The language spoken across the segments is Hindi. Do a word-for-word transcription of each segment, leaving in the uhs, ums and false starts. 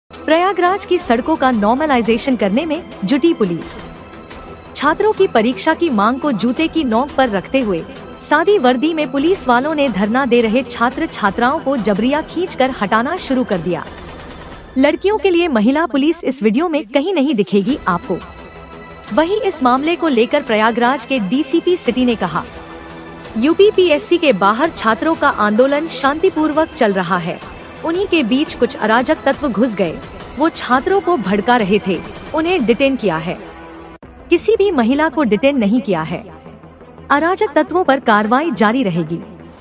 प्रयागराज की सड़कों का नॉर्मलाइजेशन करने में जुटी पुलिस। छात्रों की परीक्षा की मांग को जूते की नोक पर रखते हुए सादी वर्दी में पुलिस वालों ने धरना दे रहे छात्र छात्राओं को जबरिया खींचकर हटाना शुरू कर दिया। लड़कियों के लिए महिला पुलिस इस वीडियो में कहीं नहीं दिखेगी आपको। वहीं इस मामले को लेकर प्रयागराज के डीसीपी सिटी ने कहा, यूपीपीएससी के बाहर छात्रों का आंदोलन शांतिपूर्वक चल रहा है। उन्हीं के बीच कुछ अराजक तत्व घुस गए। वो छात्रों को भड़का रहे थे। उन्हें डिटेन किया है। किसी भी महिला को डिटेन नहीं किया है। अराजक तत्वों पर कार्रवाई जारी रहेगी।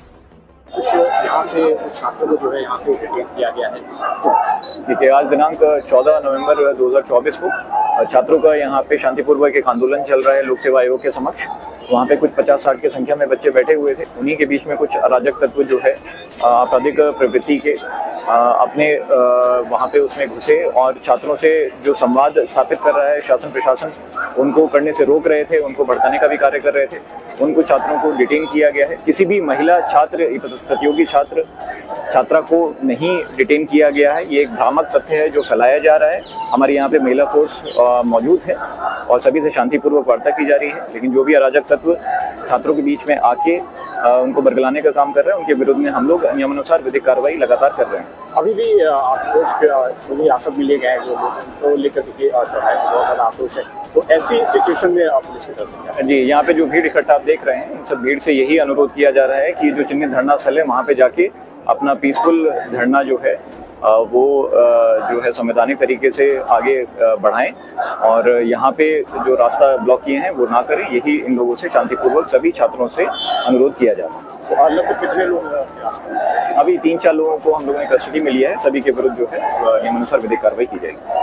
कुछ यहाँ से छात्रों को जो है यहाँ से डिटेन किया गया है। देखिए, आज दिनांक चौदह नवंबर दो हज़ार चौबीस को छात्रों का यहाँ पे शांतिपूर्वक एक आंदोलन चल रहा है लोक सेवा आयोग के समक्ष। वहाँ पे कुछ पचास साठ की संख्या में बच्चे बैठे हुए थे। उन्हीं के बीच में कुछ अराजक तत्व जो है आपराधिक प्रवृत्ति के अपने वहाँ पे उसमें घुसे और छात्रों से जो संवाद स्थापित कर रहा है शासन प्रशासन, उनको करने से रोक रहे थे, उनको भड़काने का भी कार्य कर रहे थे। उनको छात्रों को डिटेन किया गया है। किसी भी महिला छात्र, प्रतियोगी छात्र छात्रा को नहीं डिटेन किया गया है। ये एक भ्रामक तथ्य है जो फैलाया जा रहा है। हमारे यहाँ पे महिला फोर्स मौजूद है और सभी से शांतिपूर्वक वार्ता की जा रही है। लेकिन जो भी अराजक तत्व छात्रों के बीच में आके उनको बरगलाने का काम कर रहे हैं, उनके विरुद्ध में हम लोग नियमानुसार विधिक कार्रवाई लगातार कर रहे हैं। अभी भी आक्रोश हिरासत में ले गए हैं लोग, तो लेकर के चढ़ाए बहुत ज़्यादा आक्रोश है। तो ऐसी सिचुएशन में पुलिस की तरफ से जी, यहाँ पे जो भीड़ इकट्ठा आप देख रहे हैं, इन सब भीड़ से यही अनुरोध किया जा रहा है कि जो चिन्हित धरना स्थल है वहाँ पे जाके अपना पीसफुल धरना जो है वो जो है संवैधानिक तरीके से आगे बढ़ाएं और यहाँ पे जो रास्ता ब्लॉक किए हैं वो ना करें। यही इन लोगों से शांतिपूर्वक सभी छात्रों से अनुरोध किया जा रहा है। लगभग कितने लोग अभी तीन चार लोगों को हम लोगों ने कस्टडी में लिया है। सभी के विरुद्ध जो है नियमानुसार विधिक कार्रवाई की जाएगी।